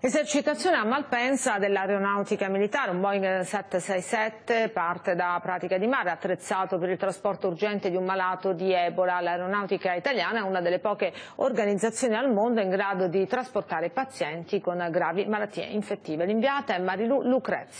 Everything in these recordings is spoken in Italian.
Esercitazione a Malpensa dell'aeronautica militare, un Boeing 767 parte da Pratica di Mare, attrezzato per il trasporto urgente di un malato di Ebola. L'aeronautica italiana è una delle poche organizzazioni al mondo in grado di trasportare pazienti con gravi malattie infettive. L'inviata è Marilu Lucrezia.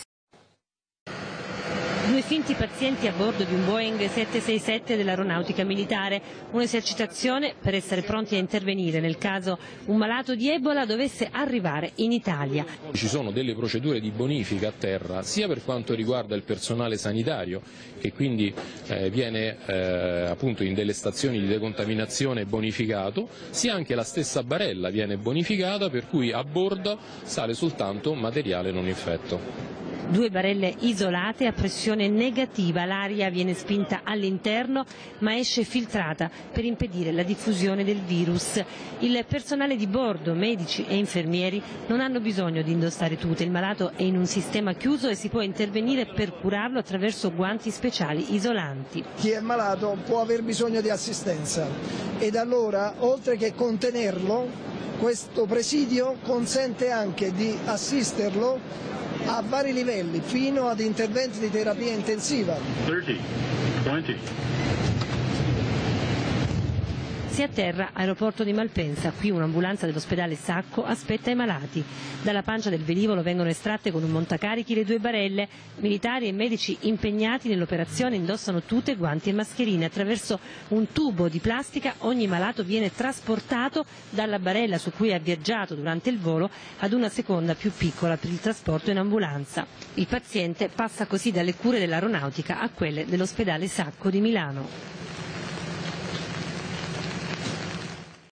Due finti pazienti a bordo di un Boeing 767 dell'aeronautica militare, un'esercitazione per essere pronti a intervenire nel caso un malato di Ebola dovesse arrivare in Italia. Ci sono delle procedure di bonifica a terra, sia per quanto riguarda il personale sanitario, che quindi viene appunto in delle stazioni di decontaminazione bonificato, sia anche la stessa barella viene bonificata, per cui a bordo sale soltanto materiale non infetto. Due barelle isolate a pressione negativa, l'aria viene spinta all'interno ma esce filtrata per impedire la diffusione del virus. Il personale di bordo, medici e infermieri, non hanno bisogno di indossare tute, il malato è in un sistema chiuso e si può intervenire per curarlo attraverso guanti speciali isolanti. Chi è malato può aver bisogno di assistenza ed allora, oltre che contenerlo, questo presidio consente anche di assisterlo a vari livelli, fino ad interventi di terapia intensiva. 30, 20. Si atterra aeroporto di Malpensa, qui un'ambulanza dell'ospedale Sacco aspetta i malati. Dalla pancia del velivolo vengono estratte con un montacarichi le due barelle. Militari e medici impegnati nell'operazione indossano tute, guanti e mascherine. Attraverso un tubo di plastica ogni malato viene trasportato dalla barella su cui ha viaggiato durante il volo ad una seconda più piccola per il trasporto in ambulanza. Il paziente passa così dalle cure dell'aeronautica a quelle dell'ospedale Sacco di Milano.